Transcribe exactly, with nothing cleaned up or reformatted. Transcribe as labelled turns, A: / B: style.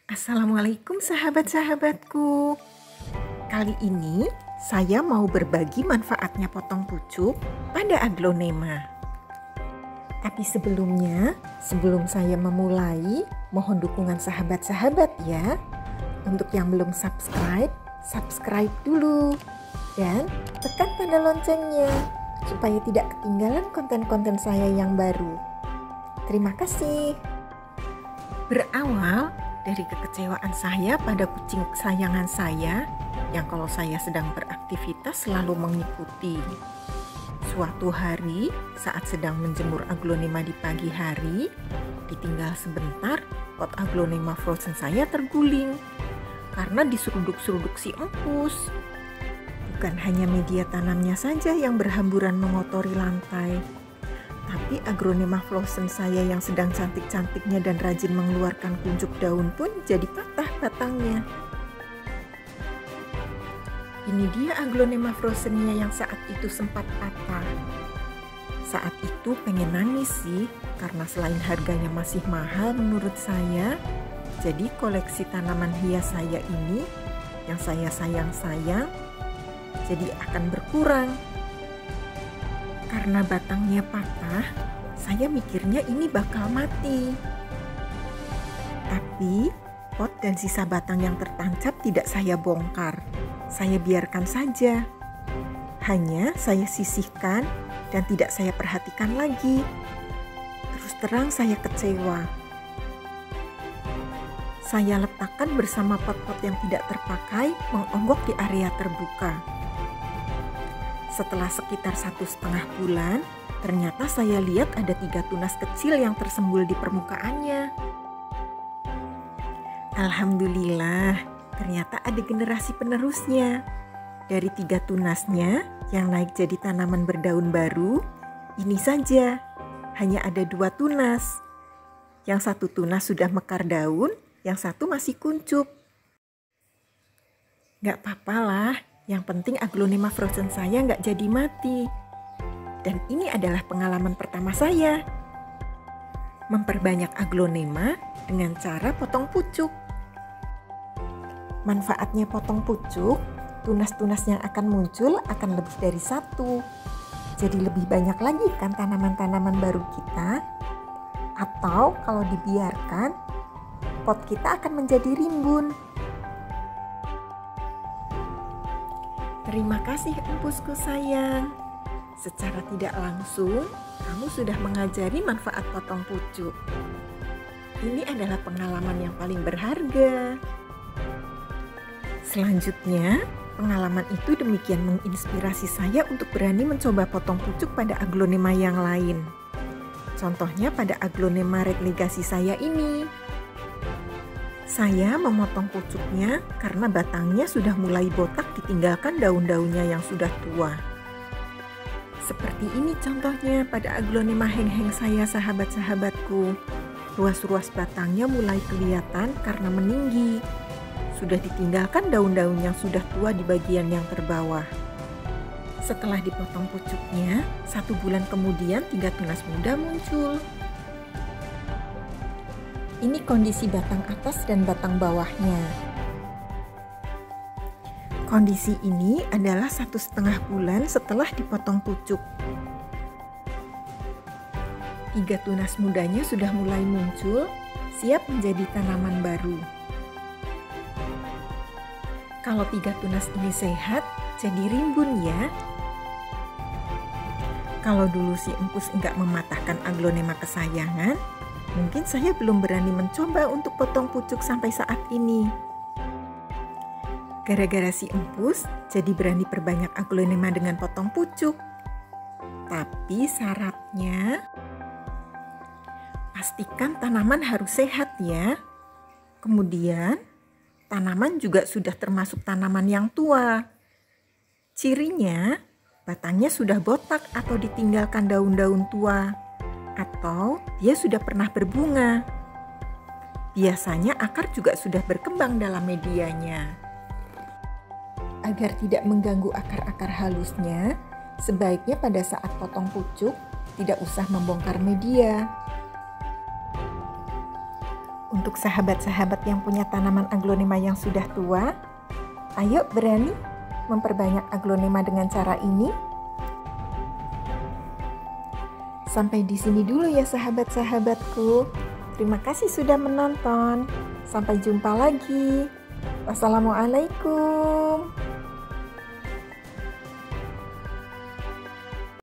A: Assalamualaikum sahabat-sahabatku. Kali ini saya mau berbagi manfaatnya potong pucuk pada aglonema. Tapi sebelumnya, sebelum saya memulai, mohon dukungan sahabat-sahabat ya. Untuk yang belum subscribe, subscribe dulu. Dan tekan tanda loncengnya supaya tidak ketinggalan konten-konten saya yang baru. Terima kasih. Berawal dari kekecewaan saya pada kucing kesayangan saya yang kalau saya sedang beraktivitas selalu mengikuti. Suatu hari saat sedang menjemur aglonema di pagi hari, ditinggal sebentar pot aglonema frozen saya terguling karena diseruduk-seruduk si empus. Bukan hanya media tanamnya saja yang berhamburan mengotori lantai, tapi aglonema frozen saya yang sedang cantik-cantiknya dan rajin mengeluarkan kuncup daun pun jadi patah batangnya. Ini dia aglonema frozennya yang saat itu sempat patah. Saat itu pengen nangis sih, karena selain harganya masih mahal menurut saya, jadi koleksi tanaman hias saya ini yang saya sayang-sayang jadi akan berkurang. Karena batangnya patah, saya mikirnya ini bakal mati. Tapi pot dan sisa batang yang tertancap tidak saya bongkar. Saya biarkan saja. Hanya saya sisihkan dan tidak saya perhatikan lagi. Terus terang saya kecewa. Saya letakkan bersama pot-pot yang tidak terpakai mengonggok di area terbuka. Setelah sekitar satu setengah bulan, ternyata saya lihat ada tiga tunas kecil yang tersembul di permukaannya. Alhamdulillah, ternyata ada generasi penerusnya. Dari tiga tunasnya yang naik jadi tanaman berdaun baru, ini saja, hanya ada dua tunas. Yang satu tunas sudah mekar daun, yang satu masih kuncup. Gak apa-apa lah. Yang penting aglonema frozen saya nggak jadi mati. Dan ini adalah pengalaman pertama saya. Memperbanyak aglonema dengan cara potong pucuk. Manfaatnya potong pucuk, tunas-tunas yang akan muncul akan lebih dari satu. Jadi lebih banyak lagi kan tanaman-tanaman baru kita. Atau kalau dibiarkan, pot kita akan menjadi rimbun. Terima kasih empusku sayang. Secara tidak langsung, kamu sudah mengajari manfaat potong pucuk. Ini adalah pengalaman yang paling berharga. Selanjutnya, pengalaman itu demikian menginspirasi saya untuk berani mencoba potong pucuk pada aglonema yang lain. Contohnya pada aglonema red legacy saya ini. Saya memotong pucuknya karena batangnya sudah mulai botak ditinggalkan daun-daunnya yang sudah tua. Seperti ini contohnya pada aglonema heng-heng saya sahabat-sahabatku. Ruas-ruas batangnya mulai kelihatan karena meninggi. Sudah ditinggalkan daun-daun yang sudah tua di bagian yang terbawah. Setelah dipotong pucuknya, satu bulan kemudian tiga tunas muda muncul. Ini kondisi batang atas dan batang bawahnya. Kondisi ini adalah satu setengah bulan setelah dipotong pucuk. Tiga tunas mudanya sudah mulai muncul, siap menjadi tanaman baru. Kalau tiga tunas ini sehat, jadi rimbun ya. Kalau dulu si empus enggak mematahkan aglonema kesayangan, mungkin saya belum berani mencoba untuk potong pucuk sampai saat ini. Gara-gara si empus, jadi berani perbanyak aglonema dengan potong pucuk. Tapi syaratnya, pastikan tanaman harus sehat ya. Kemudian, tanaman juga sudah termasuk tanaman yang tua. Cirinya, batangnya sudah botak atau ditinggalkan daun-daun tua. Atau dia sudah pernah berbunga. Biasanya akar juga sudah berkembang dalam medianya. Agar tidak mengganggu akar-akar halusnya, sebaiknya pada saat potong pucuk tidak usah membongkar media. Untuk sahabat-sahabat yang punya tanaman aglonema yang sudah tua, ayo berani memperbanyak aglonema dengan cara ini. Sampai di sini dulu ya sahabat-sahabatku. Terima kasih sudah menonton. Sampai jumpa lagi. Wassalamualaikum.